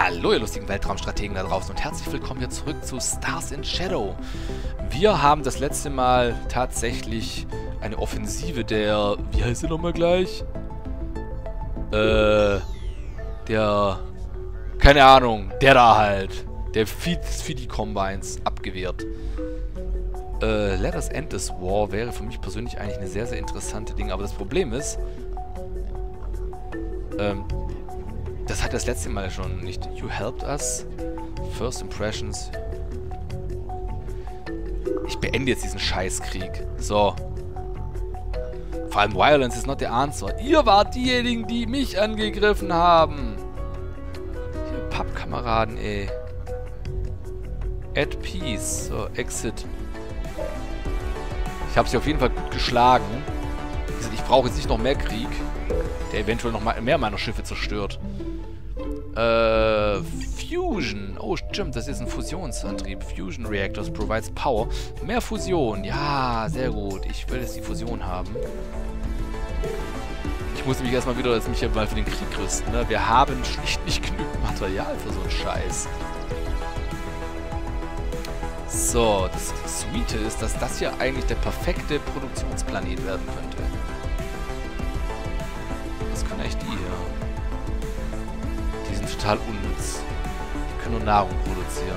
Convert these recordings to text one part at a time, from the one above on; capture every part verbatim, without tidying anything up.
Hallo ihr lustigen Weltraumstrategen da draußen und herzlich willkommen hier zurück zu Stars in Shadow. Wir haben das letzte Mal tatsächlich eine Offensive der... Wie heißt sie nochmal gleich? Äh... Der... Keine Ahnung, der da halt. Der Fidi-Combines abgewehrt. Äh, Let us end this war wäre für mich persönlich eigentlich eine sehr, sehr interessante Ding. Aber das Problem ist... Ähm... Das hat das letzte Mal schon nicht. You helped us. First impressions. Ich beende jetzt diesen Scheißkrieg. So. Vor allem Violence is not the answer. Ihr wart diejenigen, die mich angegriffen haben. Hier, Pappkameraden, ey. At peace. So, exit. Ich habe sie auf jeden Fall gut geschlagen. Ich brauche jetzt nicht noch mehr Krieg, der eventuell noch mehr meiner Schiffe zerstört. Äh, Fusion. Oh, stimmt, das ist ein Fusionsantrieb. Fusion Reactors provides power. Mehr Fusion. Ja, sehr gut. Ich will jetzt die Fusion haben. Ich muss mich erstmal wieder jetzt mich mal für den Krieg rüsten, ne? Wir haben schlicht nicht genügend Material für so einen Scheiß. So, das Sweete ist, dass das hier eigentlich der perfekte Produktionsplanet werden könnte. Was können eigentlich die hier? Die sind total unnütz. Die können nur Nahrung produzieren.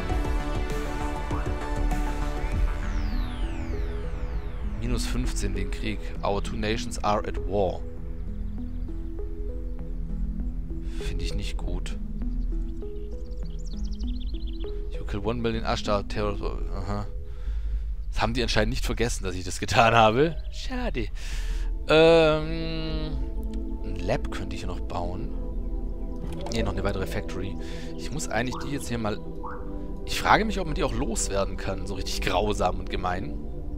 Minus fünfzehn den Krieg. Our two nations are at war. Finde ich nicht gut. You kill one million Ashtar Terror. Aha. Das haben die anscheinend nicht vergessen, dass ich das getan habe. Schade. Ähm, ein Lab könnte ich hier noch bauen. Ne, noch eine weitere Factory. Ich muss eigentlich die jetzt hier mal... Ich frage mich, ob man die auch loswerden kann. So richtig grausam und gemein.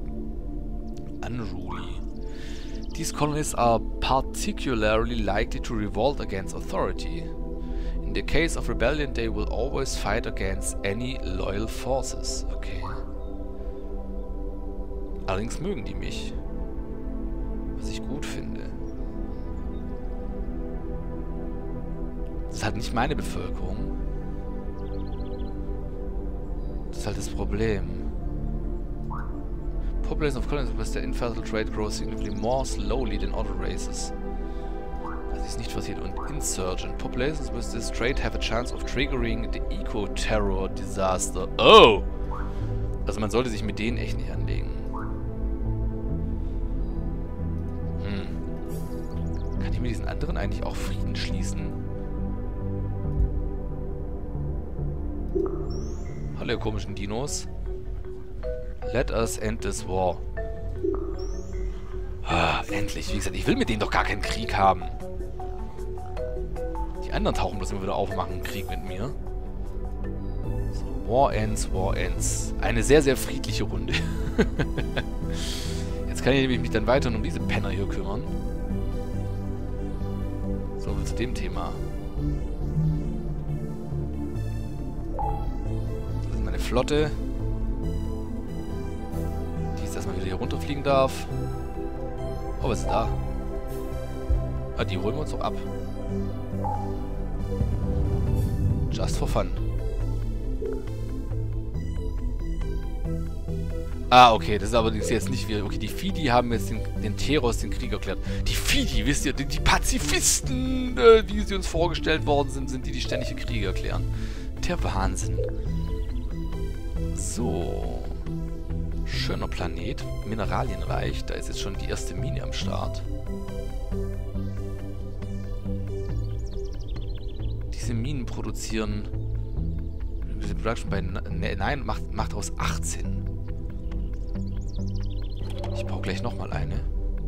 Unruly. These colonies are particularly likely to revolt against authority. In the case of rebellion, they will always fight against any loyal forces. Okay. Allerdings mögen die mich. Was ich gut finde. Das ist halt nicht meine Bevölkerung. Das ist halt das Problem. Population of colonies with the infiltrate grows significantly more slowly than other races. Das ist nicht passiert. Und Insurgent. Populations with this trait have a chance of triggering the eco-terror disaster. Oh! Also man sollte sich mit denen echt nicht anlegen. Hm. Kann ich mit diesen anderen eigentlich auch Frieden schließen? Hallo, ihr komischen Dinos. Let us end this war. Ah, endlich. Wie gesagt, ich will mit denen doch gar keinen Krieg haben. Die anderen tauchen bloß immer wieder auf und machen einen Krieg mit mir. So, War ends, War ends. Eine sehr, sehr friedliche Runde. Jetzt kann ich mich dann weiter um diese Penner hier kümmern. So, zu dem Thema. Das ist meine Flotte. Erstmal wieder hier runterfliegen darf. Oh, was ist da? Ah, die holen wir uns doch ab. Just for fun. Ah, okay, das ist aber jetzt nicht wieder... Okay, die Fidi haben jetzt den, den Teros den Krieg erklärt. Die Fidi, wisst ihr, die, die Pazifisten, äh, wie sie uns vorgestellt worden sind, sind die, die ständig Kriege erklären. Der Wahnsinn. So... Schöner Planet, mineralienreich. Da ist jetzt schon die erste Mine am Start. Diese Minen produzieren... Production bei... Nein, macht, macht aus achtzehn. Ich baue gleich nochmal eine.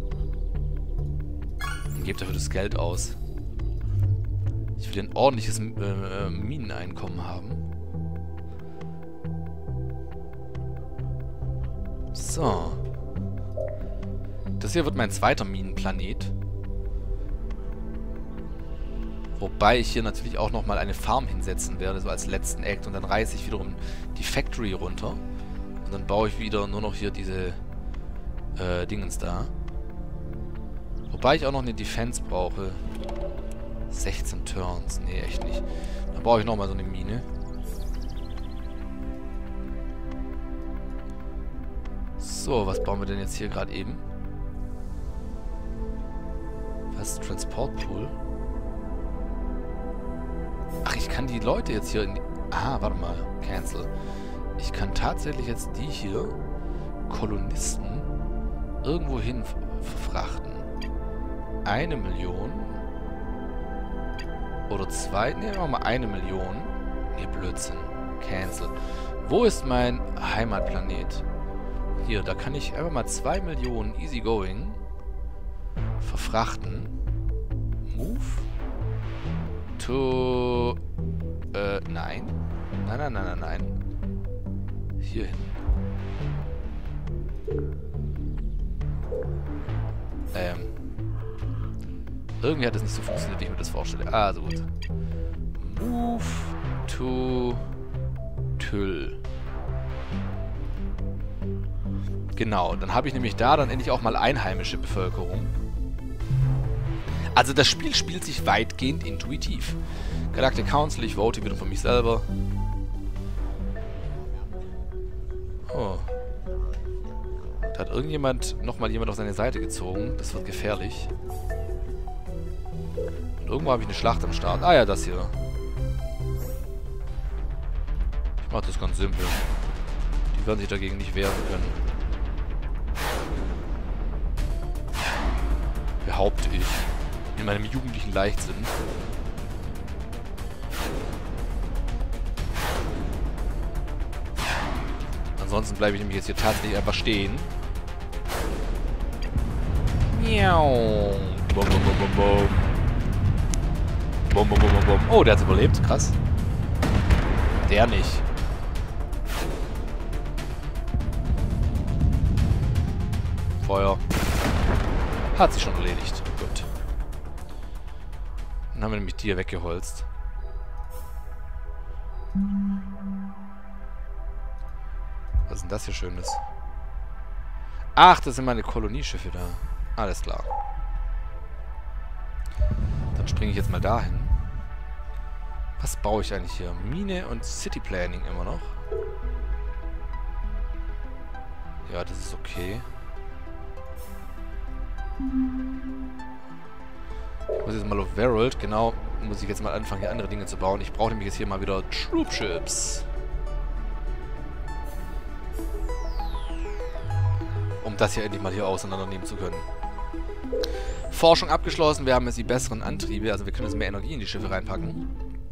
Und gebe dafür das Geld aus. Ich will ein ordentliches äh, Mineneinkommen haben. So. Das hier wird mein zweiter Minenplanet. Wobei ich hier natürlich auch nochmal eine Farm hinsetzen werde, so als letzten Act. Und dann reiße ich wiederum die Factory runter. Und dann baue ich wieder nur noch hier diese äh, Dingens da. Wobei ich auch noch eine Defense brauche. sechzehn Turns. Nee, echt nicht. Dann brauche ich nochmal so eine Mine. So, was bauen wir denn jetzt hier gerade eben? Was ist Transportpool? Ach, ich kann die Leute jetzt hier in die... Ah, warte mal. Cancel. Ich kann tatsächlich jetzt die hier, Kolonisten, irgendwo hin verfrachten. Eine Million. Oder zwei... Ne, machen wir mal eine Million. Nee, Blödsinn. Cancel. Wo ist mein Heimatplanet? Hier, da kann ich einfach mal zwei Millionen easygoing verfrachten. Move. To... Äh, nein. Nein, nein, nein, nein, nein. Hier hin. Ähm. Irgendwie hat das nicht so funktioniert, wie ich mir das vorstelle. Ah, so gut. Move to Tüll. Genau, dann habe ich nämlich da dann endlich auch mal einheimische Bevölkerung. Also das Spiel spielt sich weitgehend intuitiv. Galactic Council, ich vote wieder für mich selber. Oh. Da hat irgendjemand nochmal jemand auf seine Seite gezogen. Das wird gefährlich. Und irgendwo habe ich eine Schlacht am Start. Ah ja, das hier. Ich mache das ganz simpel. Die werden sich dagegen nicht wehren können. Behaupte ich. In meinem jugendlichen Leichtsinn. Ansonsten bleibe ich nämlich jetzt hier tatsächlich einfach stehen. Miau. Bum, bum, bum, bum, bum. Bum, bum, bum, bum, bum. Oh, der hat's überlebt. Krass. Der nicht. Feuer. Hat sich schon erledigt. Gut. Dann haben wir nämlich die hier weggeholzt. Was ist denn das hier Schönes? Ach, das sind meine Kolonieschiffe da. Alles klar. Dann springe ich jetzt mal dahin. Was baue ich eigentlich hier? Mine und City Planning immer noch. Ja, das ist okay. Ich muss jetzt mal auf Verald, genau, muss ich jetzt mal anfangen, hier andere Dinge zu bauen. Ich brauche nämlich jetzt hier mal wieder Troopships. Um das hier endlich mal hier auseinandernehmen zu können. Forschung abgeschlossen, wir haben jetzt die besseren Antriebe, also wir können jetzt mehr Energie in die Schiffe reinpacken.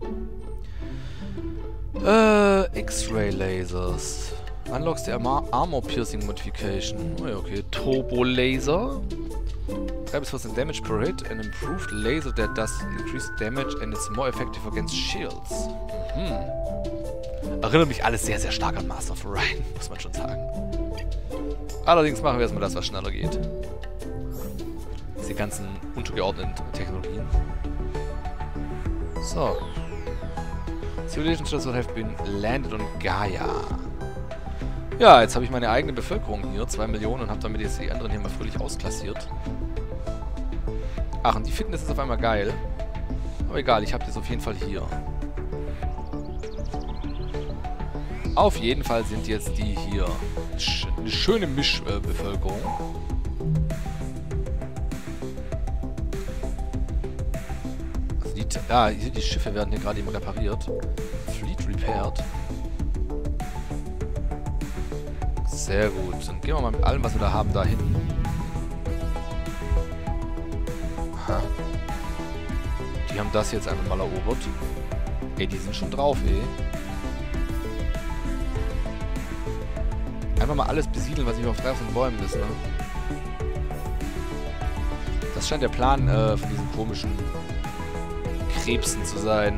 Äh, X-Ray Lasers. Unlocks the Armor Piercing Modification. Oh ja, okay. Turbo Laser. drei bis vierzehn Damage per Hit. An improved laser that does increased damage and is more effective against shields. Mhm. Erinnert mich alles sehr, sehr stark an Master of Orion, muss man schon sagen. Allerdings machen wir erstmal das, was schneller geht. Diese ganzen untergeordneten Technologien. So. Civilization should have been landed on Gaia. Ja, jetzt habe ich meine eigene Bevölkerung hier, zwei Millionen, und habe damit jetzt die anderen hier mal fröhlich ausklassiert. Ach, und die finden das jetzt auf einmal geil. Aber egal, ich habe das auf jeden Fall hier. Auf jeden Fall sind jetzt die hier. Sch eine schöne Mischbevölkerung. Also die, ja, hier die Schiffe werden hier gerade eben repariert. Fleet repaired. Sehr gut. Dann gehen wir mal mit allem, was wir da haben, dahin. Aha. Die haben das jetzt einfach mal erobert. Ey, die sind schon drauf, ey. Einfach mal alles besiedeln, was nicht auf drei von den Bäumen ist, ne? Das scheint der Plan äh, von diesen komischen Krebsen zu sein.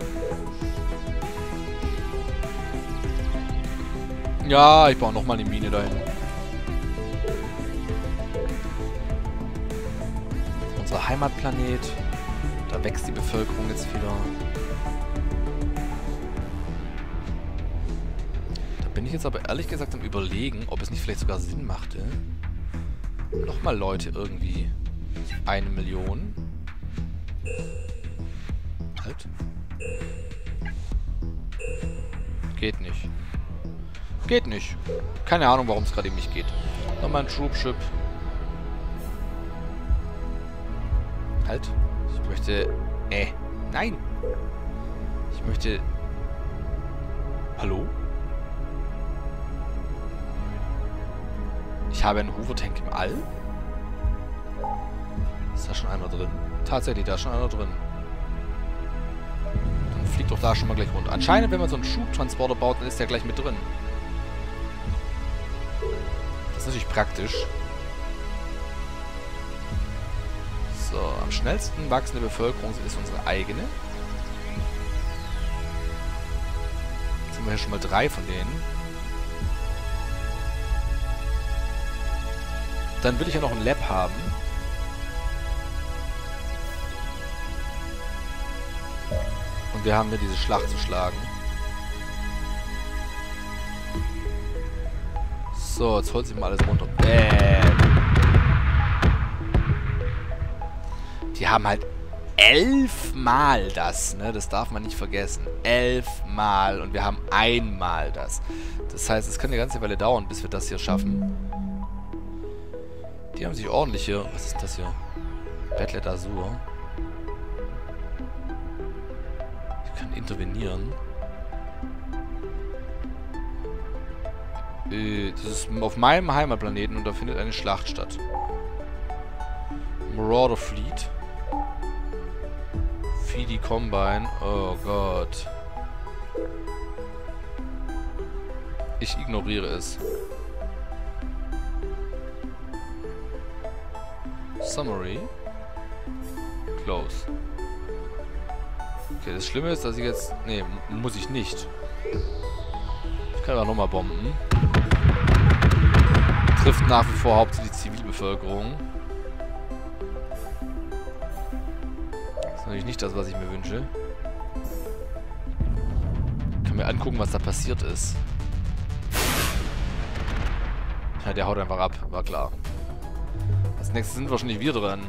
Ja, ich baue nochmal eine Mine dahin. Unser Heimatplanet. Da wächst die Bevölkerung jetzt wieder. Da bin ich jetzt aber ehrlich gesagt am Überlegen, ob es nicht vielleicht sogar Sinn machte. Nochmal Leute irgendwie. Eine Million. Halt. Geht nicht. Geht nicht. Keine Ahnung, warum es gerade eben nicht geht. Nochmal ein Troopship. Halt. Ich möchte... Äh. Nein. Ich möchte... Hallo? Ich habe einen Hoover-Tank im All? Ist da schon einer drin? Tatsächlich, da ist schon einer drin. Dann fliegt doch da schon mal gleich runter. Anscheinend, wenn man so einen Schubtransporter baut, dann ist der gleich mit drin. Das ist natürlich praktisch. So, am schnellsten wachsende Bevölkerung ist unsere eigene. Jetzt haben wir hier schon mal drei von denen. Dann will ich ja noch ein Lab haben. Und wir haben hier diese Schlacht zu schlagen. So, jetzt holt sich mal alles runter. Bäm. Die haben halt elfmal das, ne? Das darf man nicht vergessen. Elfmal. Und wir haben einmal das. Das heißt, es kann eine ganze Weile dauern, bis wir das hier schaffen. Die haben sich ordentlich hier... Was ist das hier? Battlet Azur. Ich kann intervenieren. Äh, das ist auf meinem Heimatplaneten und da findet eine Schlacht statt. Marauder Fleet. Feedy Combine. Oh Gott. Ich ignoriere es. Summary. Close. Okay, das Schlimme ist, dass ich jetzt... Nee, muss ich nicht. Ich kann aber nochmal bomben. Trifft nach wie vor hauptsächlich die Zivilbevölkerung. Das ist natürlich nicht das, was ich mir wünsche. Ich kann mir angucken, was da passiert ist. Ja, der haut einfach ab. War klar. Als nächstes sind wahrscheinlich wir dran.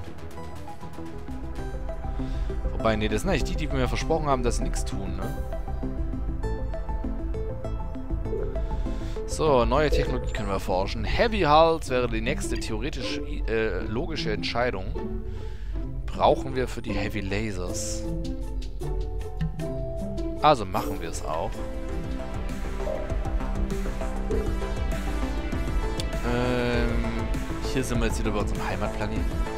Wobei, nee, das sind eigentlich die, die mir versprochen haben, dass sie nichts tun, ne? So, neue Technologie können wir erforschen. Heavy Hulls wäre die nächste theoretisch äh, logische Entscheidung. Brauchen wir für die Heavy Lasers. Also machen wir es auch. Ähm, hier sind wir jetzt wieder bei unserem Heimatplaneten.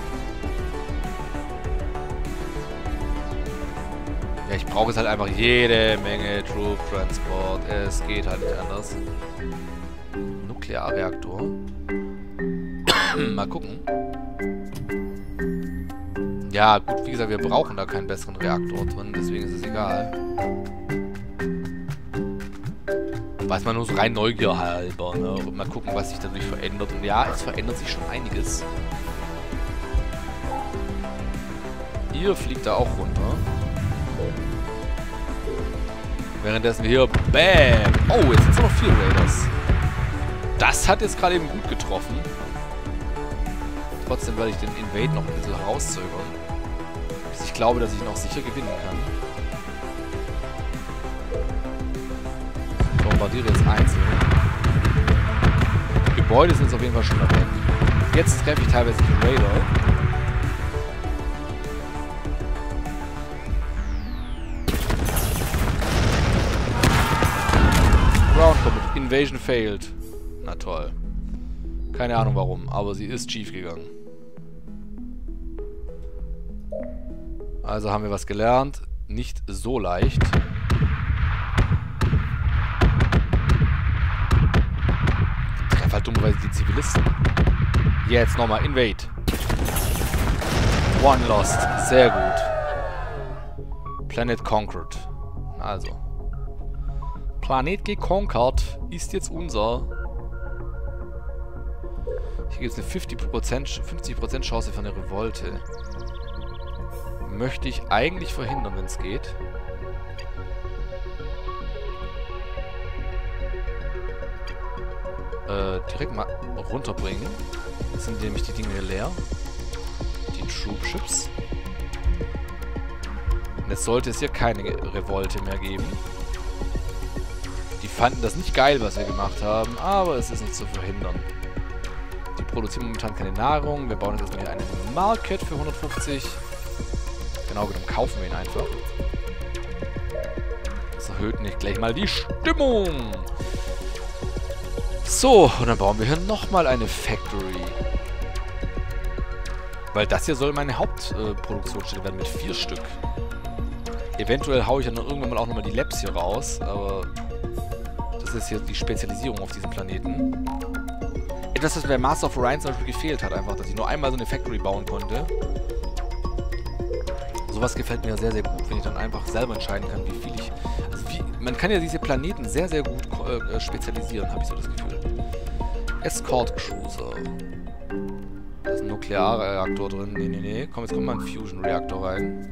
Ja, ich brauche jetzt halt einfach jede Menge Troop Transport. Es geht halt nicht anders. Nuklearreaktor. Mal gucken. Ja, gut, wie gesagt, wir brauchen da keinen besseren Reaktor drin, deswegen ist es egal. Weiß man nur so rein Neugier halber, ne? Und mal gucken, was sich dadurch verändert. Und ja, es verändert sich schon einiges. Ihr fliegt da auch runter. Währenddessen wir hier... Bam! Oh, jetzt sind es noch vier Raiders. Das hat jetzt gerade eben gut getroffen. Trotzdem werde ich den Invade noch ein bisschen rauszögern. Bis ich glaube, dass ich noch sicher gewinnen kann. Ich bombardiere jetzt einzeln. Die Gebäude sind jetzt auf jeden Fall schon weg. Jetzt treffe ich teilweise die Raider. Ground Combat. Invasion failed. Na toll. Keine Ahnung warum, aber sie ist schief gegangen. Also haben wir was gelernt. Nicht so leicht. Ich treffe halt dummerweise die Zivilisten. Jetzt nochmal Invade. One lost. Sehr gut. Planet conquered. Also. Planet geconquert ist jetzt unser. Hier gibt es eine fünfzig Prozent Chance für eine Revolte. Möchte ich eigentlich verhindern, wenn es geht. Äh, direkt mal runterbringen. Jetzt sind nämlich die Dinge hier leer. Die Troopships. Und jetzt sollte es hier keine Revolte mehr geben. Die fanden das nicht geil, was wir gemacht haben, aber es ist nicht zu verhindern. Die produzieren momentan keine Nahrung. Wir bauen jetzt erstmal hier einen Market für hundertfünfzig. Genau, dann kaufen wir ihn einfach. Das erhöht nicht gleich mal die Stimmung. So, und dann bauen wir hier nochmal eine Factory. Weil das hier soll meine Hauptproduktionsstätte äh, werden mit vier Stück. Eventuell haue ich dann irgendwann mal auch nochmal die Labs hier raus, aber das ist hier die Spezialisierung auf diesem Planeten. Etwas, was mir bei Master of Orion zum Beispiel gefehlt hat, einfach, dass ich nur einmal so eine Factory bauen konnte. Sowas gefällt mir sehr, sehr gut, wenn ich dann einfach selber entscheiden kann, wie viel ich... Also wie, man kann ja diese Planeten sehr, sehr gut äh, spezialisieren, habe ich so das Gefühl. Escort Cruiser. Da ist ein Nuklearreaktor drin. Nee, nee, nee. Komm, jetzt kommt mal ein Fusion-Reaktor rein.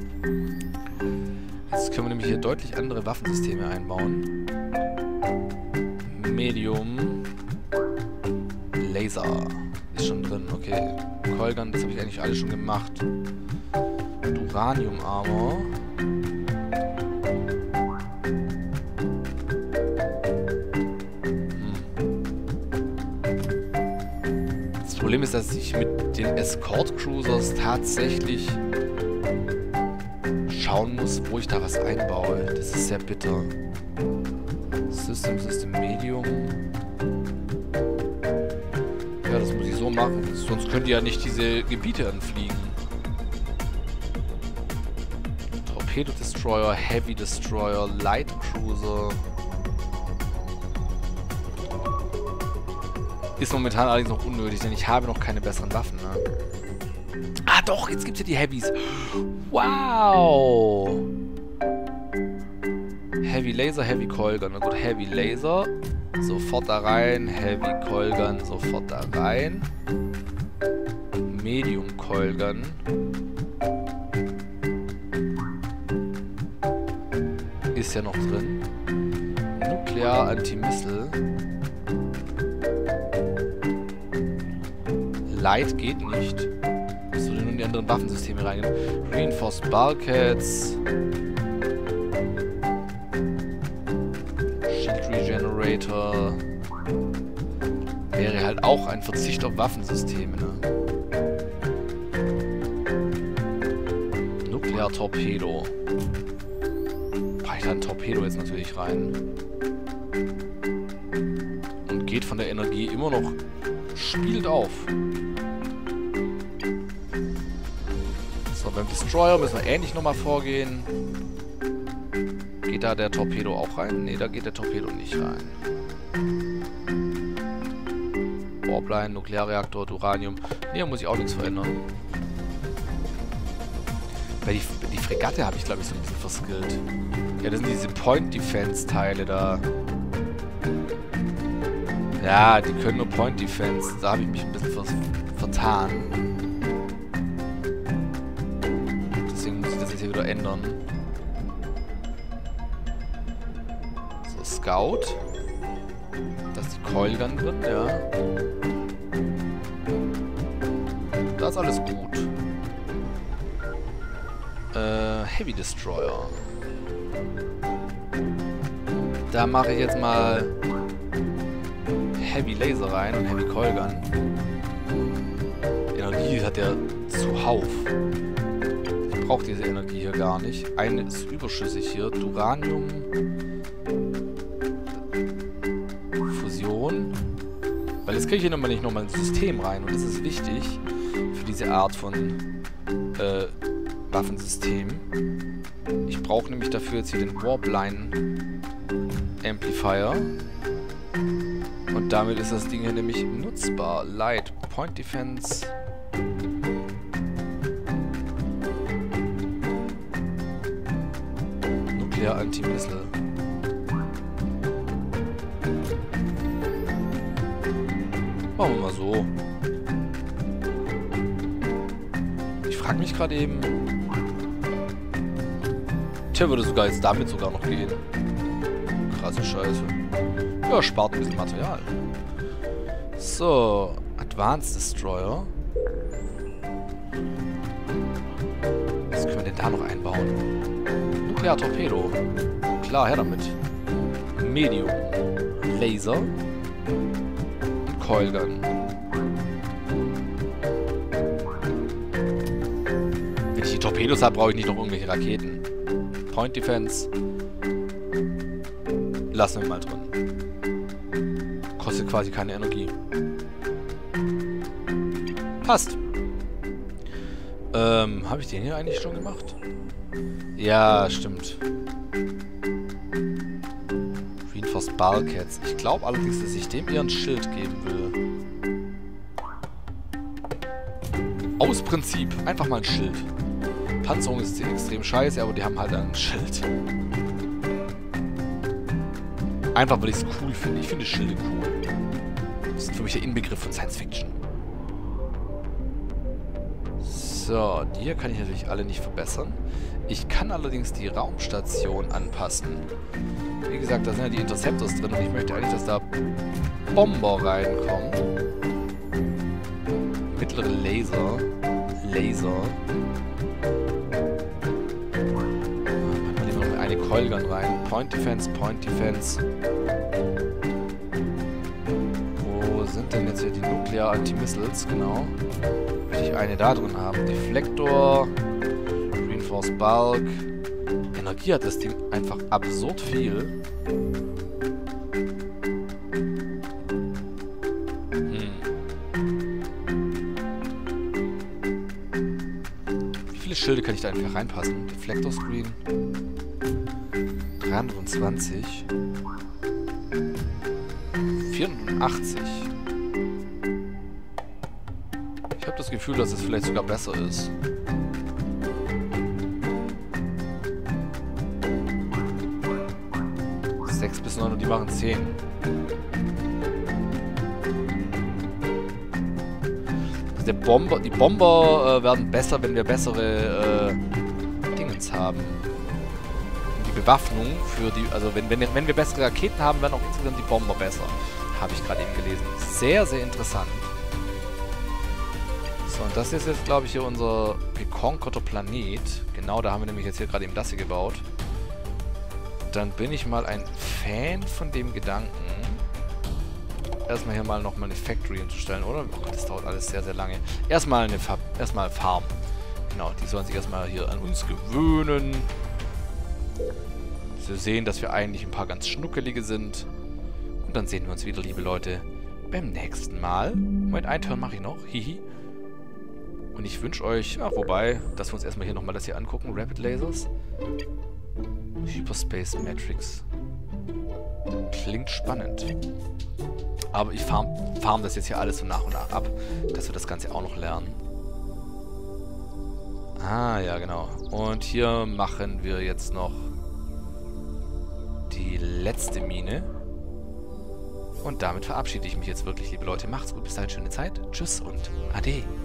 Jetzt können wir nämlich hier deutlich andere Waffensysteme einbauen. Medium. Laser. Ist schon drin, okay. Colgun, das habe ich eigentlich alles schon gemacht. Uranium Armor. Das Problem ist, dass ich mit den Escort Cruisers tatsächlich schauen muss, wo ich da was einbaue. Das ist sehr bitter. System, System Medium. Ja, das muss ich so machen. Sonst könnt ihr ja nicht diese Gebiete anfliegen. Torpedo Destroyer, Heavy Destroyer, Light Cruiser. Ist momentan allerdings noch unnötig, denn ich habe noch keine besseren Waffen, ne? Ah doch, jetzt gibt es ja die Heavys. Wow! Heavy Laser, Heavy Colgun. Na gut, Heavy Laser. Sofort da rein. Heavy Colgun, sofort da rein. Medium Colgun. Ist ja noch drin. Nuklear Antimissile. Light geht nicht. So nur in die anderen Waffensysteme reingehen. Reinforced Bulkheads. Shield Regenerator. Wäre halt auch ein Verzicht auf Waffensysteme, ne? Nuklear Torpedo. Brauche ich da ein Torpedo jetzt natürlich rein. Und geht von der Energie immer noch. Spielt auf. So, beim Destroyer müssen wir ähnlich nochmal vorgehen. Geht da der Torpedo auch rein? Ne, da geht der Torpedo nicht rein. Warpline, Nuklearreaktor, Uranium. Ne, da muss ich auch nichts verändern. Weil die, die Fregatte habe ich, glaube ich, so ein bisschen verskillt. Ja, das sind diese Point-Defense-Teile da. Ja, die können nur Point-Defense. Da habe ich mich ein bisschen ver vertan. Deswegen muss ich das jetzt hier wieder ändern. So, Scout. Da ist die Coilgun drin, ja. Da ist alles gut. Äh, Heavy Destroyer. Da mache ich jetzt mal Heavy Laser rein und Heavy Coilgun. Energie hat der zuhauf. Ich brauche diese Energie hier gar nicht. Eine ist überschüssig hier. Uranium. Fusion. Weil jetzt kriege ich hier nochmal nicht nochmal ein System rein. Und das ist wichtig für diese Art von äh, Waffensystem. Ich brauche nämlich dafür jetzt hier den Warpline Amplifier. Und damit ist das Ding hier nämlich nutzbar. Light, Point Defense. Nuklear Antimissile. Machen wir mal so. Ich frage mich gerade eben. Tja, würde sogar jetzt damit sogar noch gehen. Krasse Scheiße. Ja, spart ein bisschen Material. So, Advanced Destroyer. Was können wir denn da noch einbauen? Nuklear-Torpedo. Klar, her damit. Medium. Laser. Coilgun. Wenn ich die Torpedos habe, brauche ich nicht noch irgendwelche Raketen. Point Defense. Lassen wir mal drin. Kostet quasi keine Energie. Passt. Ähm, habe ich den hier eigentlich schon gemacht? Ja, stimmt. Reinforced Bulkheads. Ich glaube allerdings, dass ich dem eher ein Schild geben will. Aus Prinzip. Einfach mal ein Schild. Panzerung ist extrem scheiße, aber die haben halt ein Schild. Einfach, weil ich es cool finde. Ich finde Schilde cool. Das ist für mich der Inbegriff von Science Fiction. So, die hier kann ich natürlich alle nicht verbessern. Ich kann allerdings die Raumstation anpassen. Wie gesagt, da sind ja die Interceptors drin und ich möchte eigentlich, dass da Bomber reinkommen. Mittlere Laser. Laser. Machen wir lieber noch eine Coilgun rein. Point Defense, Point Defense. Wo sind denn jetzt hier die Nuclear Anti-Missiles? Genau. Möchte ich eine da drin haben. Deflektor. Reinforced Bulk. Energie hat das Ding einfach absurd viel. Hm. Wie viele Schilde kann ich da einfach reinpassen? Deflector Screen. dreihundertzwanzig. vierundachtzig. Ich habe das Gefühl, dass es vielleicht sogar besser ist. sechs bis neun und die machen zehn. Also der Bomber, die Bomber äh, werden besser, wenn wir bessere äh, Dingens haben. Und die Bewaffnung für die, also wenn, wenn, wenn wir bessere Raketen haben, werden auch insgesamt die Bomber besser. Habe ich gerade eben gelesen. Sehr, sehr interessant. So, und das ist jetzt, glaube ich, hier unser geconquerter Planet. Genau, da haben wir nämlich jetzt hier gerade eben das hier gebaut. Dann bin ich mal ein Fan von dem Gedanken, erstmal hier mal nochmal eine Factory hinzustellen, oder? Oh Gott, das dauert alles sehr, sehr lange. Erstmal eine Fa erstmal Farm. Genau, die sollen sich erstmal hier an uns gewöhnen. Sie sehen, dass wir eigentlich ein paar ganz schnuckelige sind. Und dann sehen wir uns wieder, liebe Leute, beim nächsten Mal. Moment, ein Turn mache ich noch. Hihi. Und ich wünsche euch, ach, wobei, dass wir uns erstmal hier nochmal das hier angucken. Rapid Lasers. Hyperspace Matrix. Klingt spannend. Aber ich farm, farm das jetzt hier alles so nach und nach ab, dass wir das Ganze auch noch lernen. Ah, ja, genau. Und hier machen wir jetzt noch die letzte Mine. Und damit verabschiede ich mich jetzt wirklich, liebe Leute. Macht's gut, bis dahin, schöne Zeit. Tschüss und Ade.